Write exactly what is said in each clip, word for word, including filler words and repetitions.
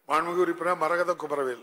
மாண்புமிகு உறுப்பினர் மரகதம் குமரவேல்.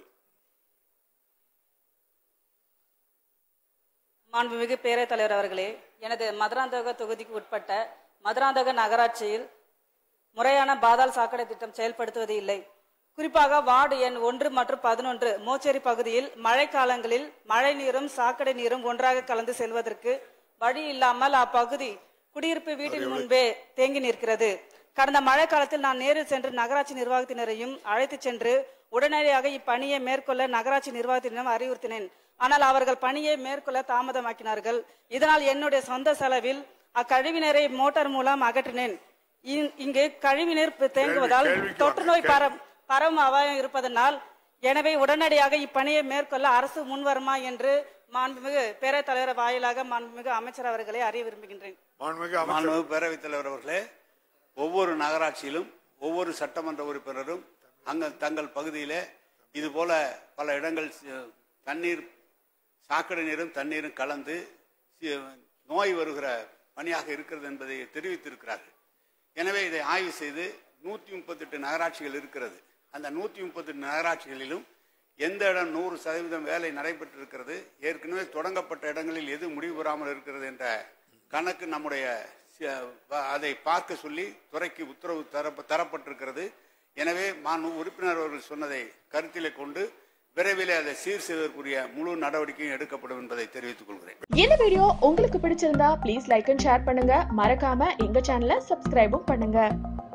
மாண்புமிகு பேரவைத் தலைவர் அவர்களே, எனது மதுராந்தக தொகுதிக்கு உட்பட்ட மதுராந்தக நகராட்சியில் முறையான பாதாள சாக்கடை திட்டம் செயல்படுத்துவது இல்லை. குறிப்பாக வார்டு எண் ஒன்று மற்றும் பதினொன்று மோச்சேரி பகுதியில் மழை காலங்களில் மழை நீரும் சாக்கடை நீரும் ஒன்றாக கலந்து செல்வதற்கு வழி இல்லாமல் அப்பகுதி குடியிருப்பு வீட்டின் முன்பே தேங்கி நிற்கிறது. கடந்த மழை காலத்தில் நான் நேரில் சென்று நகராட்சி நிர்வாகத்தினரையும் அழைத்து சென்று உடனடியாக இப்பணியை மேற்கொள்ள நகராட்சி நிர்வாகத்தினரும் அறிவுறுத்தினேன். ஆனால் அவர்கள் பணியை மேற்கொள்ள தாமதமாக்கினார்கள். இதனால் என்னுடைய சொந்த செலவில் அக்கழிவுநீரை மோட்டார் மூலம் அகற்றினேன். இங்கு கழிவுநீர் தேங்குவதால் தொற்று நோய் பரவும் அபாயம் இருப்பதனால் எனவே உடனடியாக இப்பணியை மேற்கொள்ள அரசு முன்வருமா என்று மாண்புமிகு பேரவைத் தலைவர் வாயிலாக மாண்புமிகு அமைச்சர் அவர்களை அறிய விரும்புகின்றேன். மாண்புமிகு பேரவைத் தலைவர் அவர்களே, ஒவ்வொரு நகராட்சியிலும் ஒவ்வொரு சட்டமன்ற உறுப்பினரும் அங்க தங்கள் பகுதியிலே இது போல பல இடங்கள் தண்ணீர் சாக்கடை நீரும் தண்ணீரும் கலந்து நோய் வருகிற பணியாக இருக்கிறது என்பதை தெரிவித்திருக்கிறார்கள். எனவே இதை ஆய்வு செய்து நூத்தி முப்பத்தி எட்டு நகராட்சிகள் இருக்கிறது. அந்த நூத்தி முப்பத்தி எட்டு நகராட்சிகளிலும் எந்த இடம் நூறு சதவீதம் வேலை நடைபெற்றிருக்கிறது, ஏற்கனவே தொடங்கப்பட்ட இடங்களில் எது முடிவு பெறாமல் இருக்கிறது என்ற கணக்கு நம்முடைய அதை பார்க்க சொல்லி துறைக்கு உத்தரவு தரப்பட்டிருக்கிறது. எனவே மாண்புமிகு உறுப்பினர் அவர்கள் சொன்னதை கருத்திலே கொண்டு விரைவில் அதை சீர் செய்வதற்குரிய முழு நடவடிக்கையும் எடுக்கப்படும் என்பதை தெரிவித்துக் கொள்கிறேன். இந்த வீடியோ உங்களுக்கு பிடிச்சிருந்தா ப்ளீஸ் லைக் அண்ட் ஷேர் பண்ணுங்க. மறக்காம எங்க சேனலை சப்ஸ்கிரைபும் பண்ணுங்க.